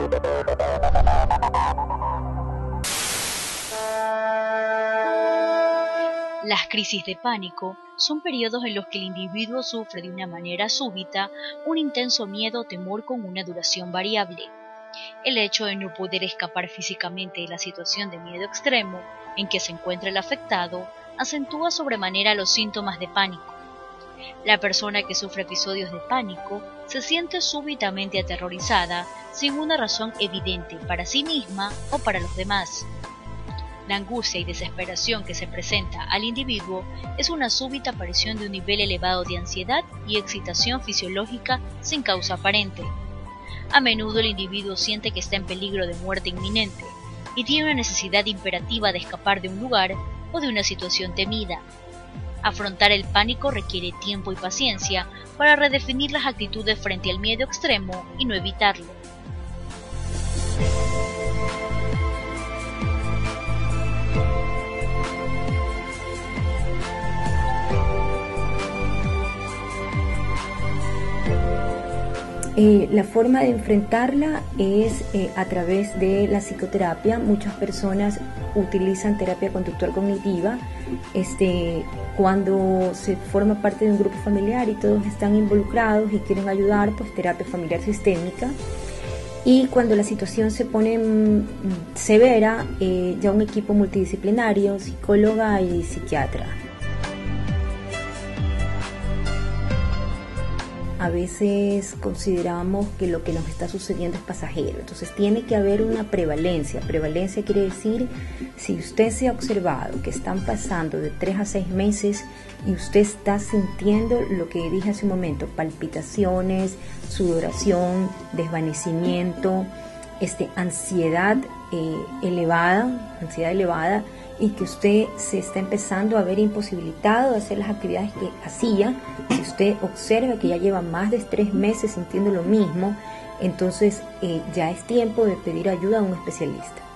Las crisis de pánico son periodos en los que el individuo sufre de una manera súbita un intenso miedo o temor con una duración variable. El hecho de no poder escapar físicamente de la situación de miedo extremo en que se encuentra el afectado acentúa sobremanera los síntomas de pánico. La persona que sufre episodios de pánico se siente súbitamente aterrorizada sin una razón evidente para sí misma o para los demás. La angustia y desesperación que se presenta al individuo es una súbita aparición de un nivel elevado de ansiedad y excitación fisiológica sin causa aparente. A menudo el individuo siente que está en peligro de muerte inminente y tiene una necesidad imperativa de escapar de un lugar o de una situación temida. Afrontar el pánico requiere tiempo y paciencia para redefinir las actitudes frente al miedo extremo y no evitarlo. La forma de enfrentarla es a través de la psicoterapia. Muchas personas utilizan terapia conductual cognitiva cuando se forma parte de un grupo familiar y todos están involucrados y quieren ayudar, pues terapia familiar sistémica. Y cuando la situación se pone severa, ya un equipo multidisciplinario, psicóloga y psiquiatra. A veces consideramos que lo que nos está sucediendo es pasajero, entonces tiene que haber una prevalencia. Prevalencia quiere decir, si usted se ha observado que están pasando de 3 a 6 meses y usted está sintiendo lo que dije hace un momento, palpitaciones, sudoración, desvanecimiento, ansiedad elevada, y que usted se está empezando a ver imposibilitado de hacer las actividades que hacía, si usted observa que ya lleva más de 3 meses sintiendo lo mismo, entonces ya es tiempo de pedir ayuda a un especialista.